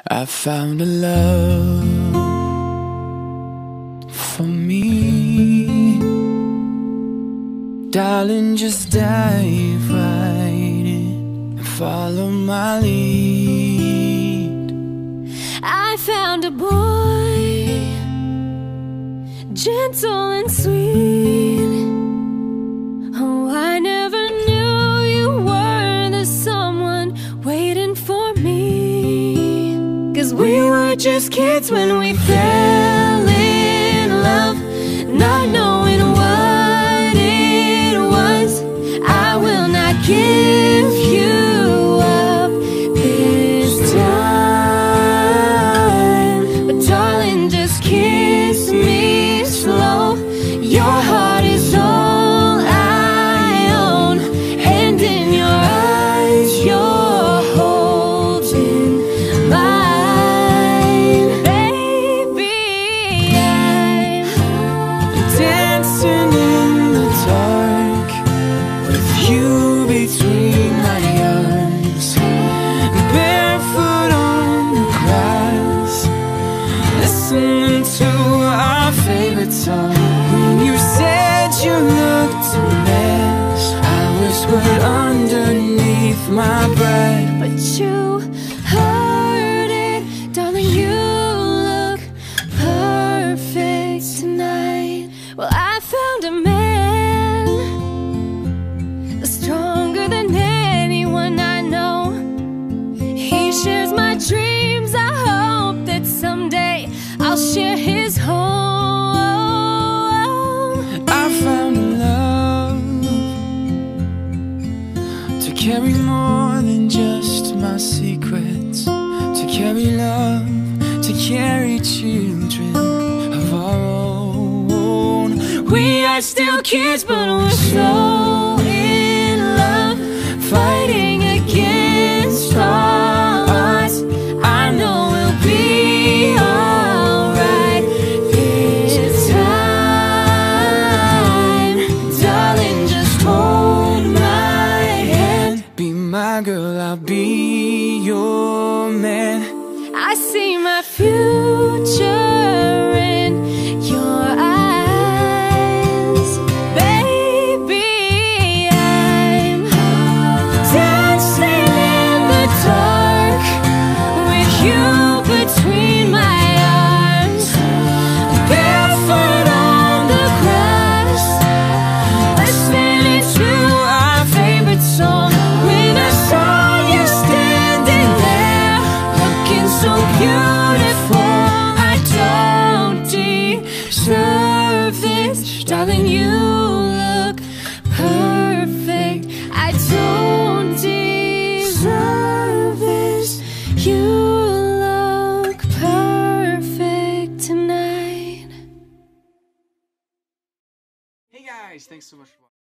I found a love for me. Darling, just dive right in and follow my lead. I found a boy, gentle and sweet. Oh, I never knew you were the someone waiting for me. 'Cause we were just kids when we fell in love, not knowing what it was. I will not give you up this time, but darling, just kiss me slow. Your heart is all I own, and in your eyes you're holding mine. Baby, I'm Dancing in the dark with you between my arms, barefoot on the grass, listening to our favorite song. When you said you looked a mess, I whispered underneath my breath, but you heard it, darling, you look perfect tonight. Well, I found a man stronger than anyone I know. He shares my dreams. I hope that someday I'll share his home. I found a love to carry more than just my secrets, to carry love, to carry children of our own. We are still kids, but we're so in love, fighting against odds. I know we'll be alright this time. Darling, just hold my hand. Be my girl, I'll be your man. I see my future in your eyes. Baby, I'm dancing in the dark with you between my arms, barefoot on the grass, listening to our favorite song. When I saw you standing there, looking so beautiful, I don't deserve this. Darling, you look perfect. I don't deserve this. You look perfect tonight. Hey guys, thanks so much for watching.